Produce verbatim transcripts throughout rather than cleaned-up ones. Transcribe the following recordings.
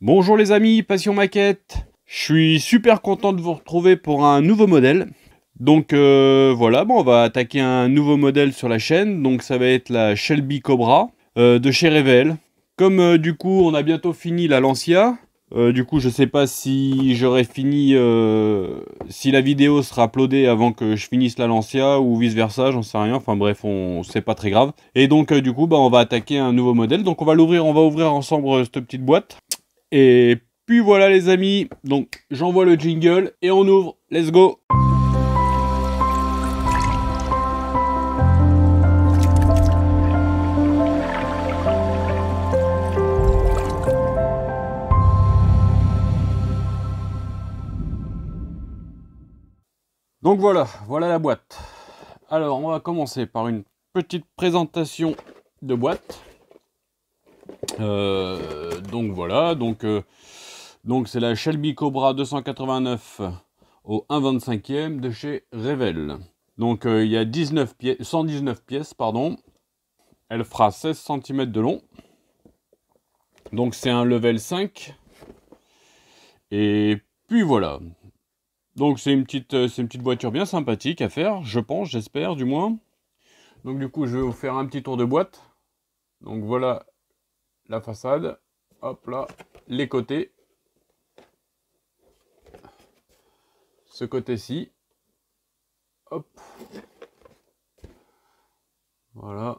Bonjour les amis, Passion Maquette. Je suis super content de vous retrouver pour un nouveau modèle. Donc euh, voilà, bon, on va attaquer un nouveau modèle sur la chaîne. Donc ça va être la Shelby Cobra euh, de chez Revell. Comme euh, du coup on a bientôt fini la Lancia, euh, du coup je sais pas si j'aurai fini, euh, si la vidéo sera uploadée avant que je finisse la Lancia ou vice versa, j'en sais rien. Enfin bref, on c'est pas très grave. Et donc euh, du coup bah on va attaquer un nouveau modèle. Donc on va l'ouvrir, on va ouvrir ensemble euh, cette petite boîte. Et puis voilà les amis, donc j'envoie le jingle et on ouvre, let's go. Donc voilà, voilà la boîte. Alors on va commencer par une petite présentation de boîte. Euh, donc voilà, donc euh, donc c'est la Shelby Cobra deux cent quatre-vingt-neuf au un vingt-cinquième de chez Revell. Donc euh, il y a dix-neuf pièces, cent dix-neuf pièces, pardon. Elle fera seize centimètres de long. Donc c'est un level cinq. Et puis voilà. Donc c'est une petite, euh, c'est une petite voiture bien sympathique à faire, je pense, j'espère du moins. Donc du coup je vais vous faire un petit tour de boîte. Donc voilà la façade. Hop là, les côtés. Ce côté-ci. Hop. Voilà.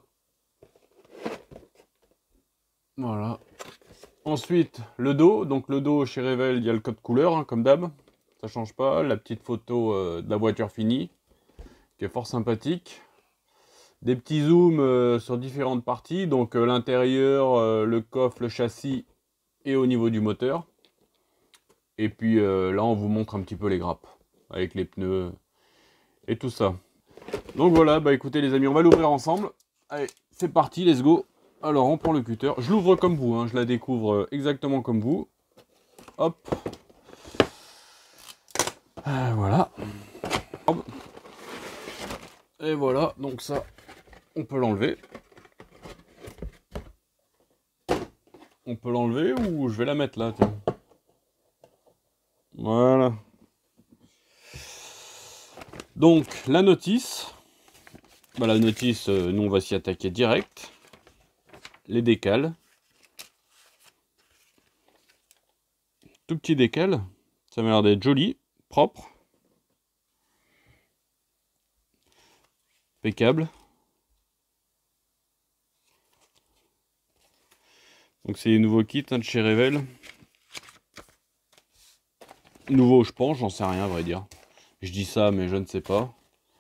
Voilà. Ensuite, le dos. Donc le dos chez Revell, il y a le code couleur, hein, comme d'hab. Ça change pas. La petite photo euh, de la voiture finie, qui est fort sympathique. Des petits zooms euh, sur différentes parties. Donc euh, l'intérieur, euh, le coffre, le châssis et au niveau du moteur. Et puis euh, là, on vous montre un petit peu les grappes. Avec les pneus et tout ça. Donc voilà, bah écoutez les amis, on va l'ouvrir ensemble. Allez, c'est parti, let's go. Alors on prend le cutter. Je l'ouvre comme vous, hein, je la découvre exactement comme vous. Hop. Euh, voilà. Et voilà, donc ça, on peut l'enlever. On peut l'enlever ou je vais la mettre là, tiens. Voilà. Donc la notice. Bah, la notice, euh, nous on va s'y attaquer direct. Les décals. Tout petit décal. Ça m'a l'air d'être joli, propre. Impeccable. Donc c'est les nouveaux kits hein, de chez Revell. Nouveau je pense, j'en sais rien à vrai dire. Je dis ça mais je ne sais pas.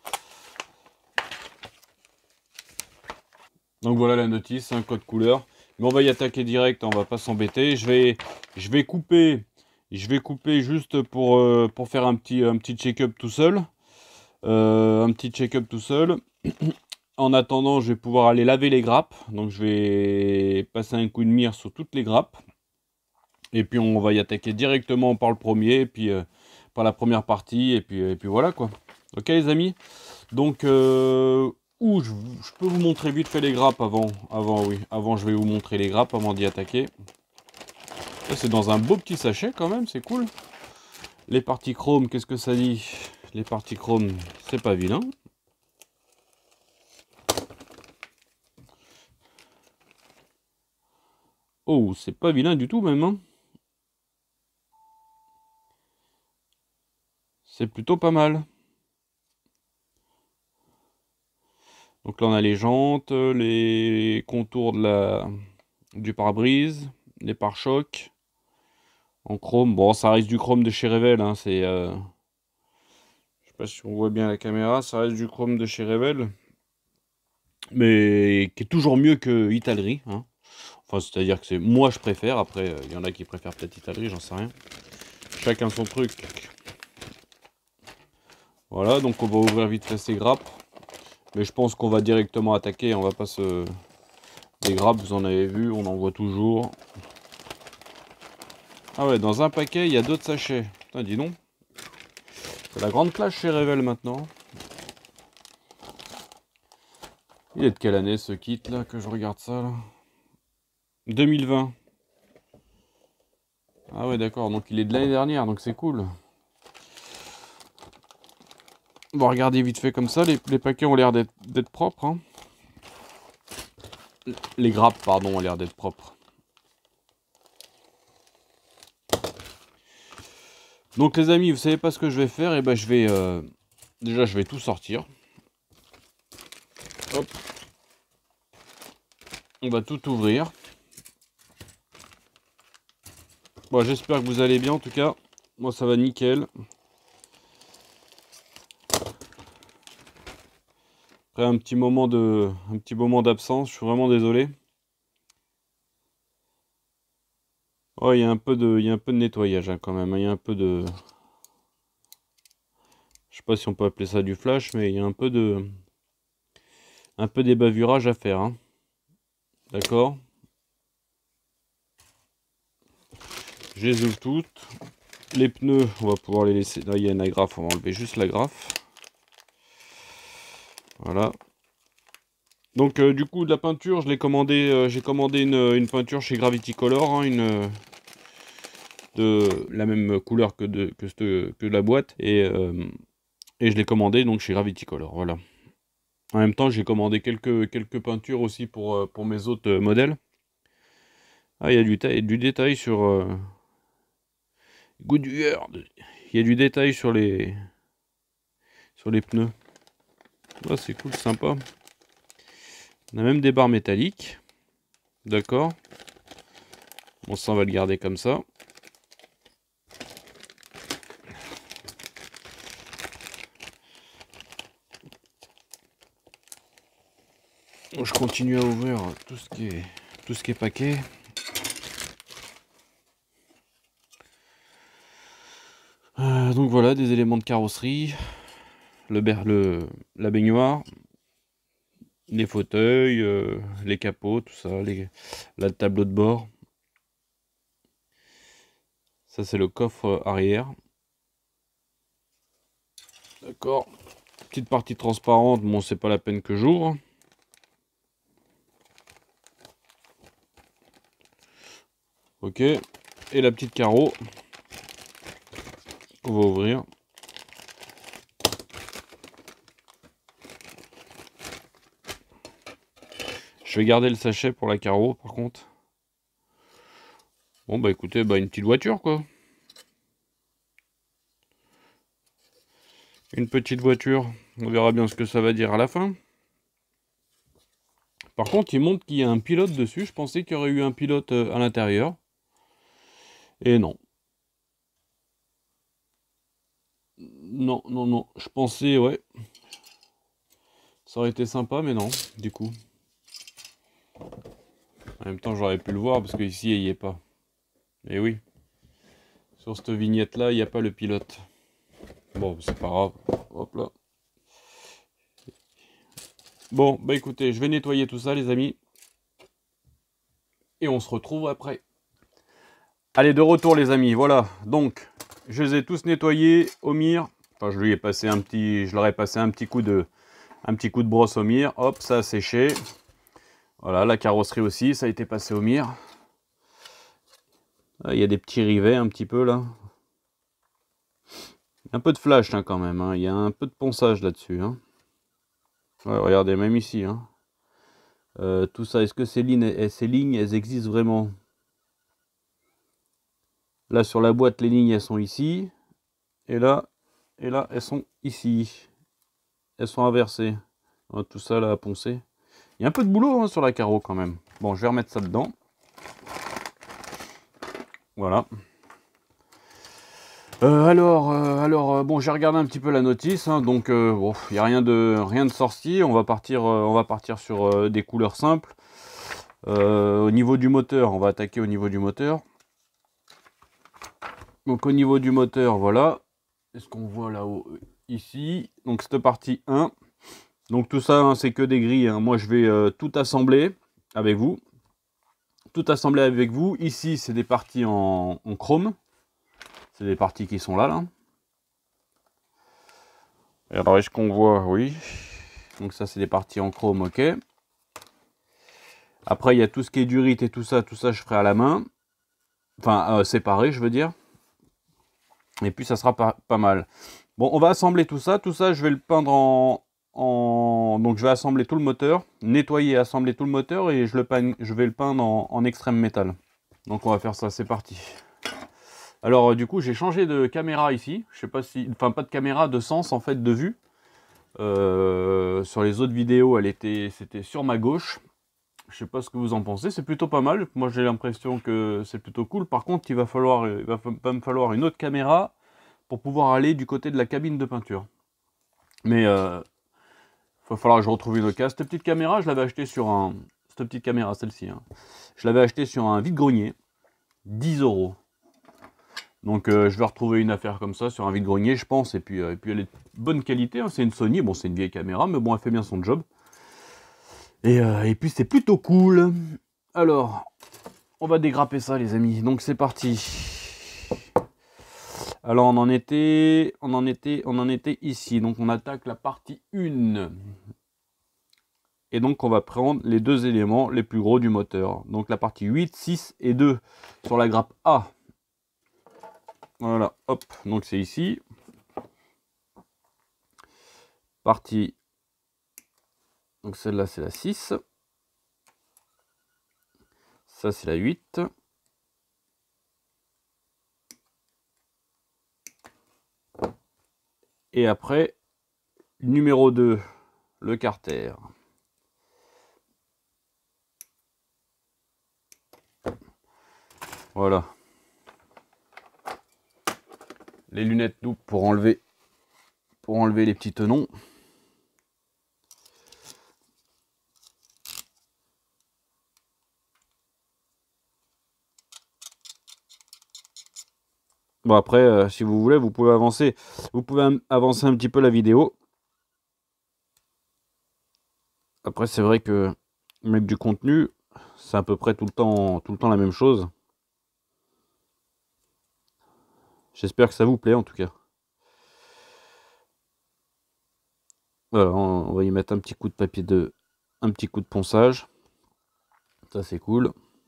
Donc voilà la notice, un code couleur. Mais on va y attaquer direct, on va pas s'embêter. Je vais, je vais couper, je vais couper juste pour, euh, pour faire un petit, un petit check-up tout seul. Euh, un petit check-up tout seul. En attendant, je vais pouvoir aller laver les grappes. Donc je vais passer un coup de mire sur toutes les grappes. Et puis on va y attaquer directement par le premier, et puis euh, par la première partie, et puis, et puis voilà quoi. Ok les amis. Donc euh, ouh, je, je peux vous montrer vite fait les grappes avant. Avant oui, avant je vais vous montrer les grappes avant d'y attaquer. C'est dans un beau petit sachet quand même, c'est cool. Les parties chrome, qu'est-ce que ça dit? Les parties chrome, c'est pas vilain. Oh, c'est pas vilain du tout même. Hein. C'est plutôt pas mal. Donc là on a les jantes, les contours de la, du pare-brise, les pare-chocs. En chrome, bon ça reste du chrome de chez Revell, hein, c'est... Euh... Je sais pas si on voit bien la caméra, ça reste du chrome de chez Revell. Mais qui est toujours mieux que Italri. Hein. Enfin c'est-à-dire que c'est moi je préfère, après il euh, y en a qui préfèrent peut-être Italri, j'en sais rien. Chacun son truc. Voilà, donc on va ouvrir vite fait ces grappes. Mais je pense qu'on va directement attaquer, on va pas se... Les grappes, vous en avez vu, on en voit toujours. Ah ouais, dans un paquet, il y a d'autres sachets. Putain, dis donc. C'est la grande classe chez Revell maintenant. Il est de quelle année ce kit là, que je regarde ça là? deux mille vingt. Ah ouais, d'accord, donc il est de l'année dernière, donc c'est cool. Bon, regardez vite fait comme ça, les, les paquets ont l'air d'être propres. Hein. Les grappes, pardon, ont l'air d'être propres. Donc les amis, vous savez pas ce que je vais faire? Et eh ben je vais... Euh, déjà, je vais tout sortir. Hop. On va tout ouvrir. Bon, j'espère que vous allez bien, en tout cas. Moi, ça va nickel. Après un petit moment de... un petit moment d'absence, je suis vraiment désolé. Oh, il y a un peu de, il y a un peu de nettoyage hein, quand même. Il y a un peu de... Je sais pas si on peut appeler ça du flash, mais il y a un peu de... un peu des bavurages à faire. Hein. D'accord? Je les ouvre toutes. Les pneus, on va pouvoir les laisser. Là, il y a une agrafe, on va enlever juste l'agrafe. Voilà. Donc, euh, du coup, de la peinture, je l'ai commandé. Euh, j'ai commandé une, une peinture chez Gravity Color, hein, une de la même couleur que de que, cette, que la boîte, et euh, et je l'ai commandé donc chez Gravity Color. Voilà. En même temps, j'ai commandé quelques quelques peintures aussi pour euh, pour mes autres euh, modèles. Ah, il y a du, du détail sur euh, Goodyear. Il y a du détail sur les sur les pneus. Ah, c'est cool, sympa. On a même des barres métalliques. D'accord. Bon, ça, on va le garder comme ça. Bon, je continue à ouvrir tout ce qui est, tout ce qui est paquet. Euh, donc voilà, des éléments de carrosserie. Le, le, la baignoire. Les fauteuils, euh, les capots, tout ça. Les, la tableau de bord. Ça, c'est le coffre arrière. D'accord. Petite partie transparente. Bon, c'est pas la peine que j'ouvre. Ok. Et la petite carreau. On va ouvrir. Je vais garder le sachet pour la carreau, par contre. Bon, bah écoutez, bah une petite voiture, quoi. Une petite voiture. On verra bien ce que ça va dire à la fin. Par contre, il montre qu'il y a un pilote dessus. Je pensais qu'il y aurait eu un pilote à l'intérieur. Et non. Non, non, non. Je pensais, ouais. Ça aurait été sympa, mais non, du coup. En même temps, j'aurais pu le voir, parce qu'ici, il n'y est pas. Et oui. Sur cette vignette-là, il n'y a pas le pilote. Bon, c'est pas grave. Hop là. Bon, bah écoutez, je vais nettoyer tout ça, les amis. Et on se retrouve après. Allez, de retour, les amis. Voilà. Donc, je les ai tous nettoyés au mire. Enfin, je lui ai passé un petit... Je leur ai passé un petit coup de... Un petit coup de brosse au mire. Hop, ça a séché. Voilà, la carrosserie aussi, ça a été passé au mire. Il y a des petits rivets un petit peu là. Un peu de flash hein, quand même. Hein. Il y a un peu de ponçage là-dessus. Hein. Ouais, regardez, même ici. Hein. Euh, tout ça, est-ce que ces lignes, ces lignes, elles existent vraiment? Là, sur la boîte, les lignes, elles sont ici. Et là, et là, elles sont ici. Elles sont inversées. Ouais, tout ça, là, à poncer. Il y a un peu de boulot hein, sur la carreau, quand même. Bon, je vais remettre ça dedans. Voilà. Euh, alors, euh, alors euh, bon, j'ai regardé un petit peu la notice, hein, donc euh, bon, il n'y a rien de, rien de sorcier. On va partir, euh, on va partir sur euh, des couleurs simples. Euh, au niveau du moteur, on va attaquer au niveau du moteur. Donc au niveau du moteur, voilà. Est-ce qu'on voit là-haut ici? Donc cette partie un. Donc tout ça, hein, c'est que des grilles. Hein. Moi, je vais euh, tout assembler avec vous. Tout assembler avec vous. Ici, c'est des parties en, en chrome. C'est des parties qui sont là, là. Et alors, est-ce qu'on voit? Oui. Donc ça, c'est des parties en chrome, ok. Après, il y a tout ce qui est durite et tout ça. Tout ça, je ferai à la main. Enfin, euh, séparés, je veux dire. Et puis, ça sera pas, pas mal. Bon, on va assembler tout ça. Tout ça, je vais le peindre en, en... Donc, je vais assembler tout le moteur, nettoyer et assembler tout le moteur, et je, le peigne, je vais le peindre en, en extrême métal. Donc, on va faire ça. C'est parti. Alors, euh, du coup, j'ai changé de caméra ici. Je sais pas si... Enfin, pas de caméra, de sens, en fait, de vue. Euh, sur les autres vidéos, elle était, c'était sur ma gauche. Je sais pas ce que vous en pensez, c'est plutôt pas mal. Moi, j'ai l'impression que c'est plutôt cool. Par contre, il va falloir, il va, va me falloir une autre caméra pour pouvoir aller du côté de la cabine de peinture. Mais euh, il va falloir que je retrouve une occasion. Cette petite caméra, je l'avais achetée sur un, cette petite caméra, celle-ci, hein, je l'avais achetée sur un vide-grenier, dix euros. Donc euh, je vais retrouver une affaire comme ça sur un vide-grenier, je pense. Et puis, euh, et puis elle est de bonne qualité, hein. C'est une Sony, bon c'est une vieille caméra, mais bon elle fait bien son job. Et, euh, et puis c'est plutôt cool. Alors, on va dégrapper ça les amis, donc c'est parti. Alors on en était, on en était, on en était ici, donc on attaque la partie un. Et donc on va prendre les deux éléments les plus gros du moteur. Donc la partie huit, six et deux sur la grappe A. Voilà, hop, donc c'est ici. Partie, donc celle-là c'est la six. Ça c'est la huit. Et après, numéro deux, le carter. Voilà. Les lunettes doubles pour enlever, pour enlever les petits tenons. Bon après, euh, si vous voulez, vous pouvez avancer, vous pouvez avancer un petit peu la vidéo. Après, c'est vrai que mettre du contenu, c'est à peu près tout le temps, tout le temps la même chose. J'espère que ça vous plaît en tout cas. Voilà, on va y mettre un petit coup de papier de, un petit coup de ponçage. Ça c'est cool.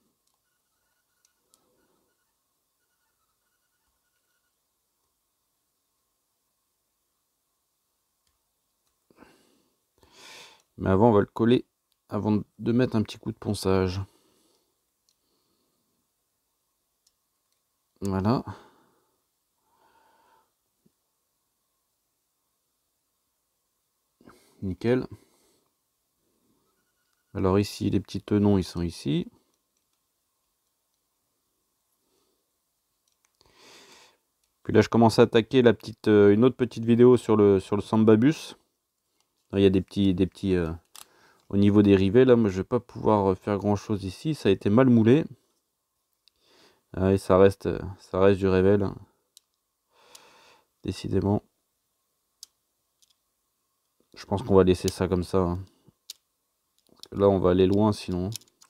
Mais avant, on va le coller avant de mettre un petit coup de ponçage. Voilà. Nickel. Alors ici, les petits tenons, ils sont ici. Puis là, je commence à attaquer la petite, euh, une autre petite vidéo sur le, sur le Samba Bus. Il y a des petits, des petits euh, au niveau des rivets. Là, moi, je vais pas pouvoir faire grand chose ici. Ça a été mal moulé. Ah, et ça reste, ça reste du révèle. Décidément. Je pense qu'on va laisser ça comme ça. Hein. Là, on va aller loin sinon.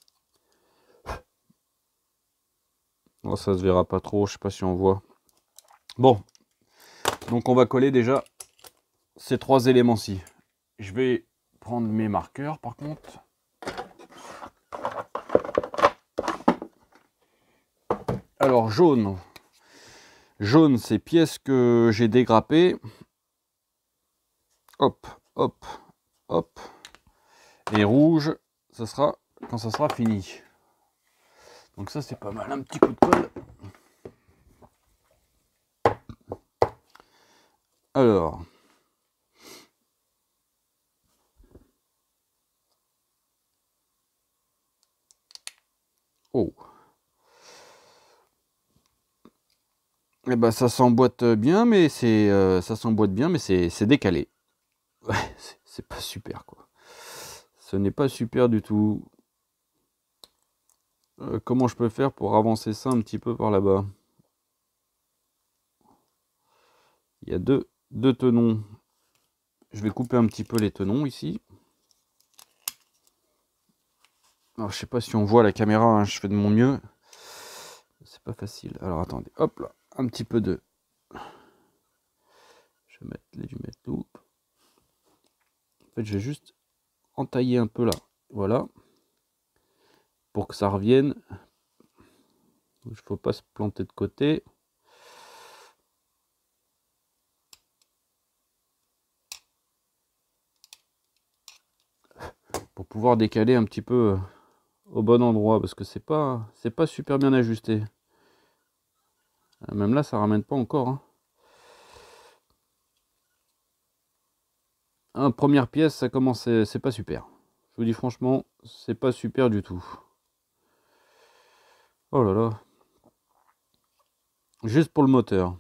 Oh, ça se verra pas trop. Je sais pas si on voit. Bon. Donc, on va coller déjà ces trois éléments-ci. Je vais prendre mes marqueurs par contre. Alors, jaune. Jaune, c'est pièces que j'ai dégrappées. Hop, hop, hop. Et rouge, ça sera quand ça sera fini. Donc ça, c'est pas mal. Un petit coup de colle. Alors. Oh. Eh ben, ça s'emboîte bien, mais c'est euh, ça s'emboîte bien, mais c'est décalé. Ouais, c'est pas super, quoi. Ce n'est pas super du tout. Euh, comment je peux faire pour avancer ça un petit peu par là-bas? Il y a deux, deux tenons. Je vais couper un petit peu les tenons ici. Alors, je sais pas si on voit la caméra, hein, je fais de mon mieux. C'est pas facile. Alors, attendez, hop là, un petit peu de... Je vais mettre les lunettes loup. En fait, je vais juste entailler un peu là. Voilà. Pour que ça revienne. Il ne faut pas se planter de côté. Pour pouvoir décaler un petit peu au bon endroit, parce que c'est pas c'est pas super bien ajusté. Même là, ça ramène pas encore. Hein. Hein, première pièce, ça commence, c'est pas super. Je vous dis franchement, c'est pas super du tout. Oh là là. Juste pour le moteur.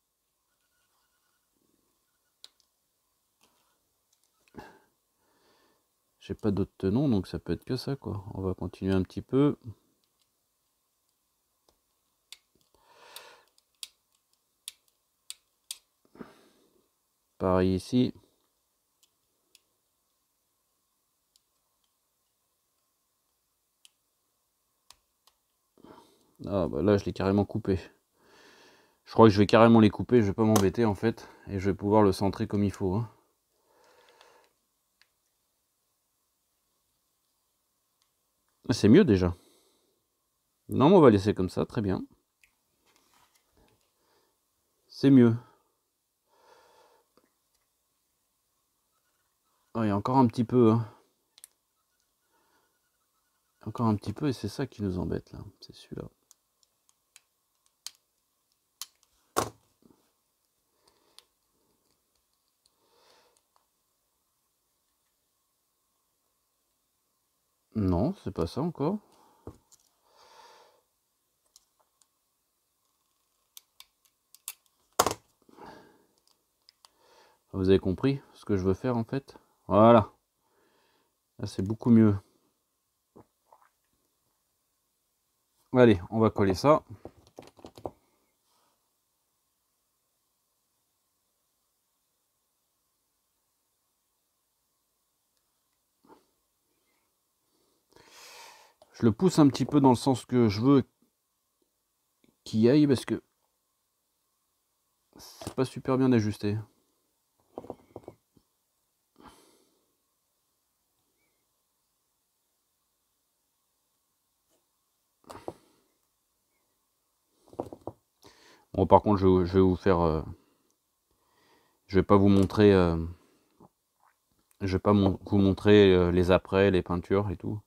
J'ai pas d'autres tenons, donc ça peut être que ça, quoi. On va continuer un petit peu. Pareil ici. Ah bah là, je l'ai carrément coupé. Je crois que je vais carrément les couper, je vais pas m'embêter en fait. Et je vais pouvoir le centrer comme il faut. Hein. C'est mieux déjà. Non, mais on va laisser comme ça, très bien. C'est mieux. Oh, il y a encore un petit peu. Hein. Encore un petit peu, et c'est ça qui nous embête là. C'est celui-là. Non, c'est pas ça encore. Vous avez compris ce que je veux faire en fait? Voilà. Là, c'est beaucoup mieux. Allez, on va coller ça. Je le pousse un petit peu dans le sens que je veux qu'il aille parce que c'est pas super bien ajusté. Bon, par contre, je, je vais vous faire... Euh, je vais pas vous montrer... Euh, je vais pas mon, vous montrer euh, les après, les peintures et tout.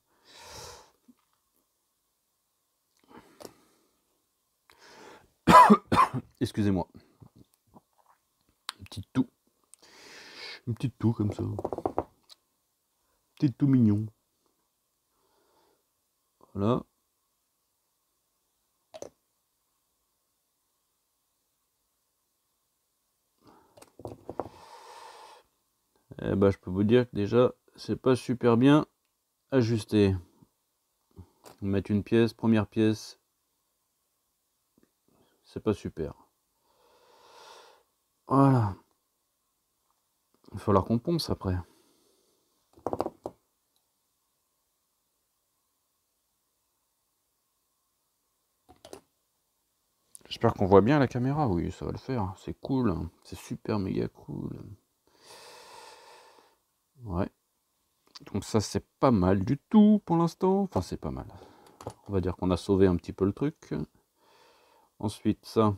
Excusez-moi. Une petite toux. Une petite toux comme ça. Petite toux mignon. Voilà. Eh ben, je peux vous dire que déjà, c'est pas super bien ajusté. Mettre une pièce, première pièce, c'est pas super. Voilà. Il va falloir qu'on ponce après. J'espère qu'on voit bien la caméra. Oui, ça va le faire. C'est cool. C'est super méga cool. Ouais. Donc ça, c'est pas mal du tout pour l'instant. Enfin, c'est pas mal. On va dire qu'on a sauvé un petit peu le truc. Ensuite, ça.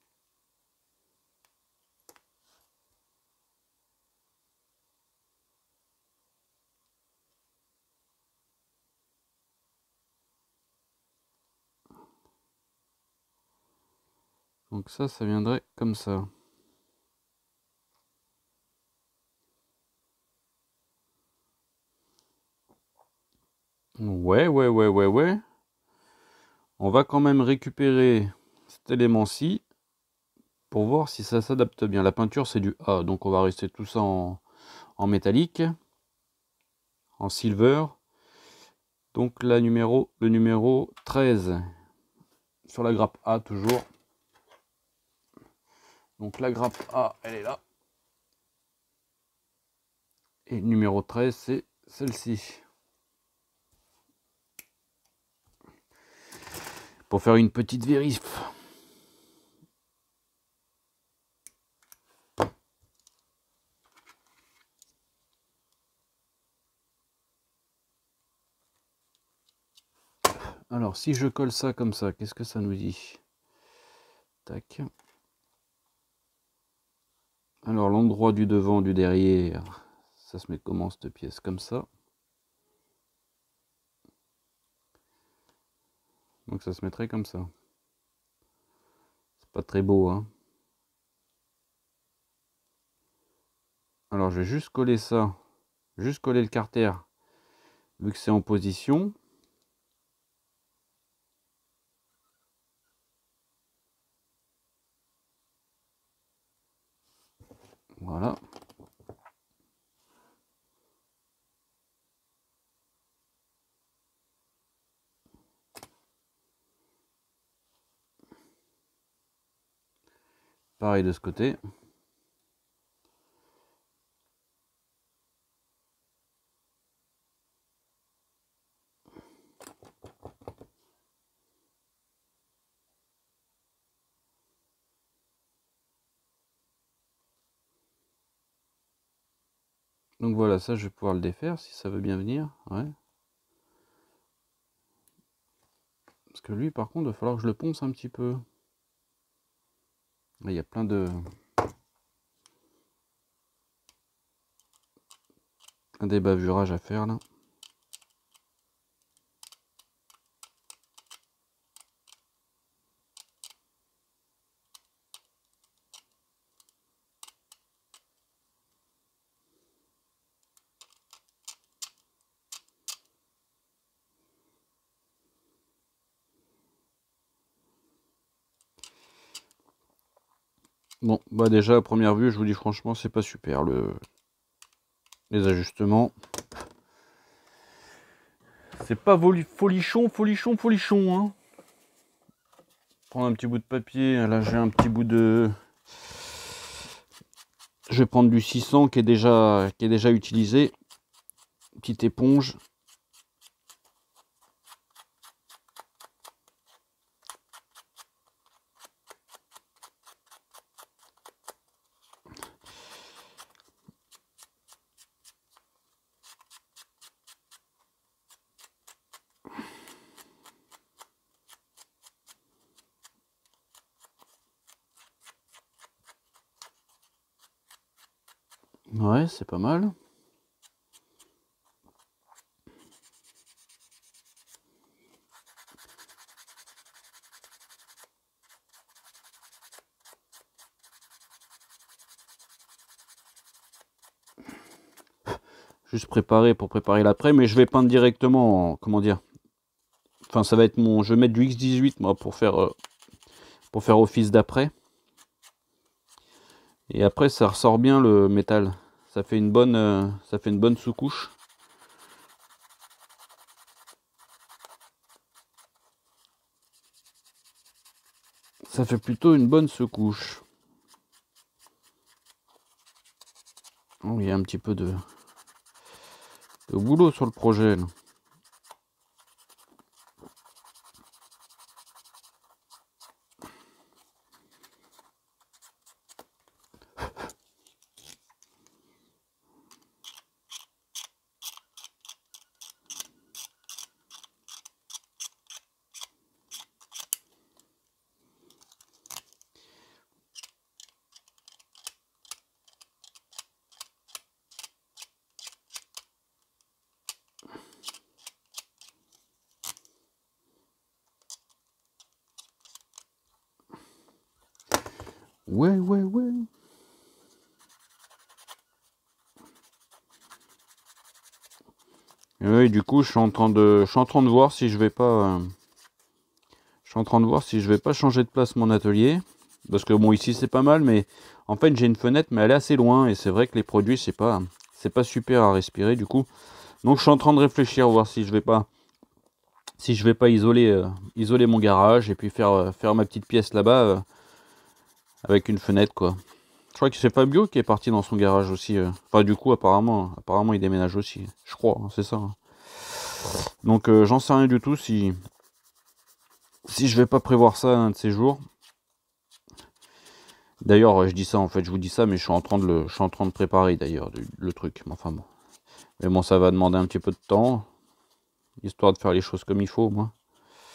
Donc ça, ça viendrait comme ça. Ouais, ouais, ouais, ouais, ouais. On va quand même récupérer cet élément-ci pour voir si ça s'adapte bien. La peinture, c'est du A, donc on va rester tout ça en, en métallique, en silver. Donc la numéro, le numéro treize sur la grappe A toujours. Donc la grappe A, elle est là. Et le numéro treize, c'est celle-ci. Pour faire une petite vérif. Alors, si je colle ça comme ça, qu'est-ce que ça nous dit? Tac. Alors, l'endroit du devant, du derrière, ça se met comment cette pièce? Comme ça. Donc, ça se mettrait comme ça. C'est pas très beau, hein. Alors, je vais juste coller ça. Juste coller le carter, vu que c'est en position. Voilà. Pareil de ce côté. Donc voilà, ça je vais pouvoir le défaire si ça veut bien venir. Ouais. Parce que lui par contre il va falloir que je le ponce un petit peu. Là, il y a plein de... plein débavurages à faire là. Bon, bah déjà à première vue, je vous dis franchement, c'est pas super le les ajustements. C'est pas folichon, folichon, folichon, hein. Prendre un petit bout de papier. Là, j'ai un petit bout de. Je vais prendre du six cents qui est déjà qui est déjà utilisé. Petite éponge. Ouais, c'est pas mal. Juste préparer pour préparer l'après, mais je vais peindre directement en, comment dire. Enfin, ça va être mon. Je vais mettre du X dix-huit moi pour faire euh, pour faire office d'après. Et après, ça ressort bien le métal. Ça fait une bonne, euh, ça fait une bonne sous-couche. Ça fait plutôt une bonne sous-couche. Oh, il y a un petit peu de, de boulot sur le projet là. Ouais, ouais, ouais. Et oui, du coup, je suis en train de, je suis en train de voir si je vais pas, euh, je suis en train de voir si je vais pas changer de place mon atelier, parce que bon, ici c'est pas mal, mais en fait j'ai une fenêtre, mais elle est assez loin, et c'est vrai que les produits c'est pas, c'est pas super à respirer, du coup. Donc je suis en train de réfléchir, voir si je vais pas, si je vais pas isoler, euh, isoler mon garage et puis faire, euh, faire ma petite pièce là-bas euh, avec une fenêtre, quoi. Je crois que c'est Fabio qui est parti dans son garage aussi. euh. Enfin, du coup, apparemment, apparemment, il déménage aussi. Je crois, hein, c'est ça. hein. Donc, euh, j'en sais rien du tout si, si je vais pas prévoir ça un de ces jours. D'ailleurs, je dis ça, en fait, je vous dis ça, mais je suis en train de le, je suis en train de préparer d'ailleurs le, le truc. Mais enfin bon. Mais bon, ça va demander un petit peu de temps, histoire de faire les choses comme il faut, moi.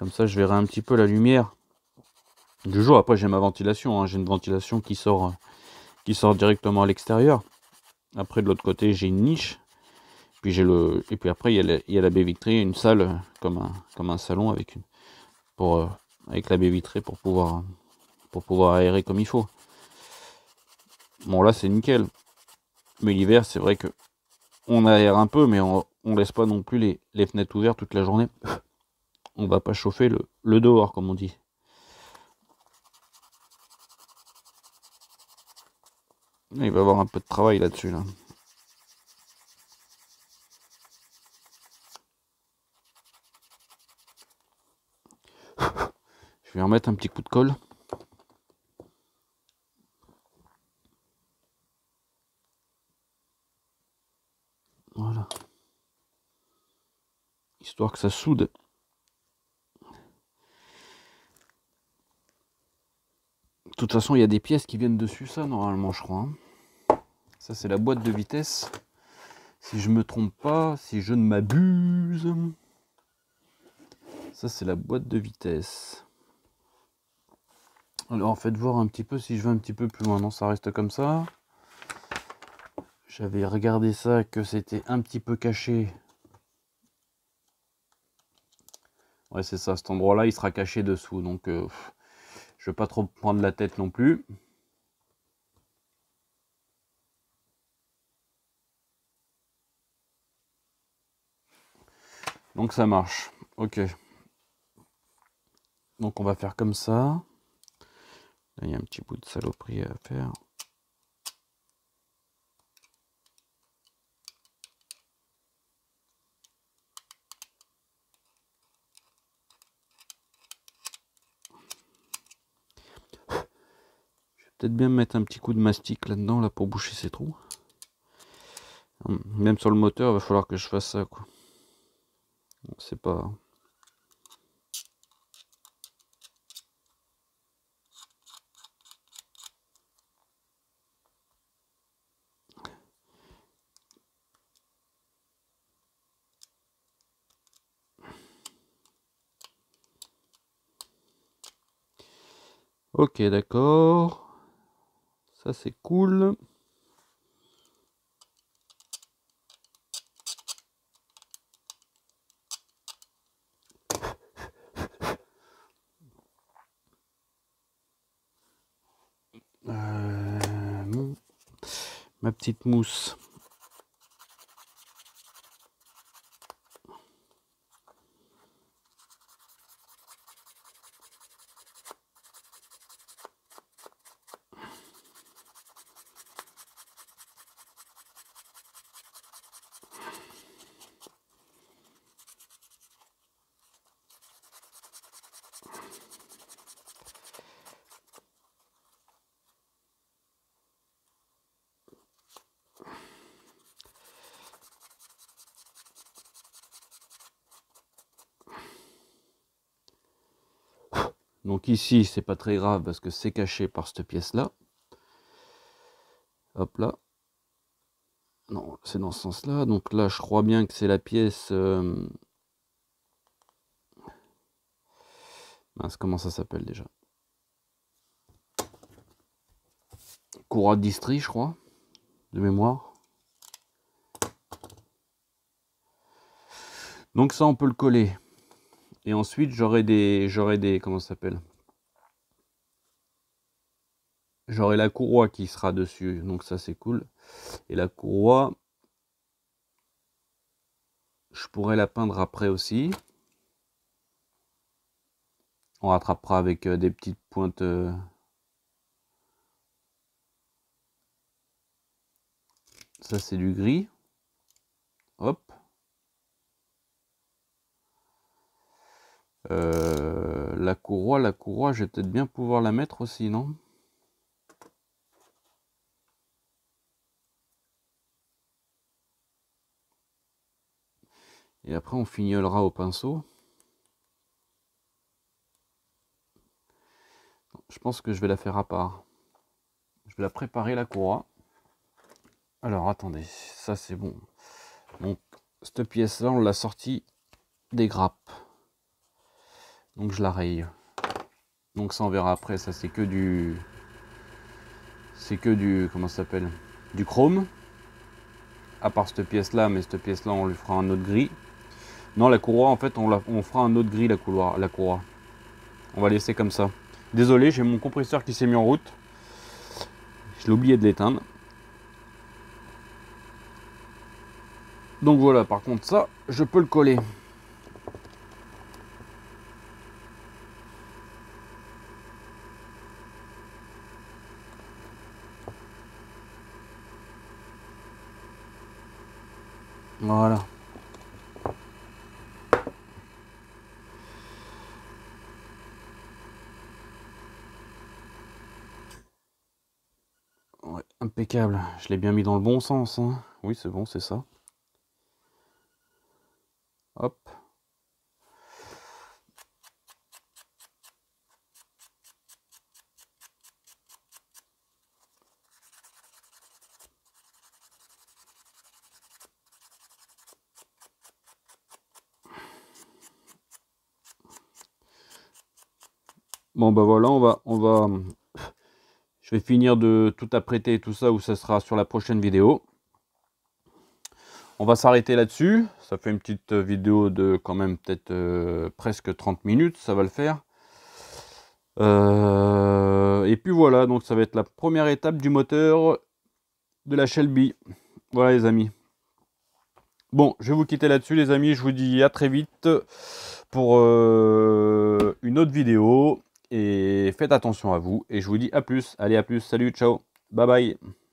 Comme ça, je verrai un petit peu la lumière du jour. Après, j'ai ma ventilation, hein. J'ai une ventilation qui sort, qui sort directement à l'extérieur. Après, de l'autre côté, j'ai une niche. Puis j'ai le, et puis après, il y a la, il y a la baie vitrée, une salle comme un, comme un salon avec une, pour, euh, avec la baie vitrée pour pouvoir, pour pouvoir aérer comme il faut. Bon, là, c'est nickel. Mais l'hiver, c'est vrai que on aère un peu, mais on, on laisse pas non plus les, les fenêtres ouvertes toute la journée. On va pas chauffer le, le dehors, comme on dit. Il va y avoir un peu de travail là-dessus, là. Je vais remettre un petit coup de colle. Voilà. Histoire que ça soude. De toute façon, il y a des pièces qui viennent dessus, ça, normalement, je crois. Hein. Ça, c'est la boîte de vitesse. Si je me trompe pas, si je ne m'abuse. Ça, c'est la boîte de vitesse. Alors, en fait, voir un petit peu si je vais un petit peu plus loin. Non, ça reste comme ça. J'avais regardé ça, que c'était un petit peu caché. Ouais, c'est ça. Cet endroit-là, il sera caché dessous. Donc, euh, je vais pas trop prendre la tête non plus. Donc, ça marche. Ok. Donc, on va faire comme ça. Là, il y a un petit bout de saloperie à faire. Peut-être bien mettre un petit coup de mastic là-dedans là pour boucher ces trous. Même sur le moteur, il va falloir que je fasse ça, quoi. C'est pas. Ok, d'accord. Ça c'est cool. Euh, mon... Ma petite mousse. Donc ici, c'est pas très grave parce que c'est caché par cette pièce-là. Hop là. Non, c'est dans ce sens-là. Donc là, je crois bien que c'est la pièce... Euh... Mince, comment ça s'appelle déjà? Courroie de distri, je crois. De mémoire. Donc ça, on peut le coller. Et ensuite, j'aurai des... J'aurai des... Comment ça s'appelle? J'aurai la courroie qui sera dessus. Donc ça, c'est cool. Et la courroie... Je pourrais la peindre après aussi. On rattrapera avec euh, des petites pointes. Euh... Ça, c'est du gris. Hop. Euh, la courroie, la courroie, je vais peut-être bien pouvoir la mettre aussi, non? Et après, on fignolera au pinceau. Je pense que je vais la faire à part. Je vais la préparer, la courroie. Alors, attendez, ça c'est bon. Donc, cette pièce-là, on l'a sortie des grappes. Donc je la raye. Donc ça on verra après, ça c'est que du... C'est que du... Comment ça s'appelle? Du chrome. À part cette pièce là, mais cette pièce là on lui fera un autre gris. Non, la courroie en fait on, la, on fera un autre gris la courroie, la courroie. On va laisser comme ça. Désolé, j'ai mon compresseur qui s'est mis en route. Je l'ai oublié de l'éteindre. Donc voilà, par contre ça, je peux le coller. Voilà. Ouais, impeccable. Je l'ai bien mis dans le bon sens, hein. Oui, c'est bon, c'est ça. Hop. Bon bah voilà, on va, on va, je vais finir de tout apprêter et tout ça, où ça sera sur la prochaine vidéo. On va s'arrêter là-dessus. Ça fait une petite vidéo de quand même peut-être euh, presque trente minutes, ça va le faire. Euh, et puis voilà, donc ça va être la première étape du moteur de la Shelby. Voilà les amis. Bon, je vais vous quitter là-dessus les amis. Je vous dis à très vite pour euh, une autre vidéo. Et faites attention à vous. Et je vous dis à plus. Allez, à plus. Salut, ciao. Bye bye.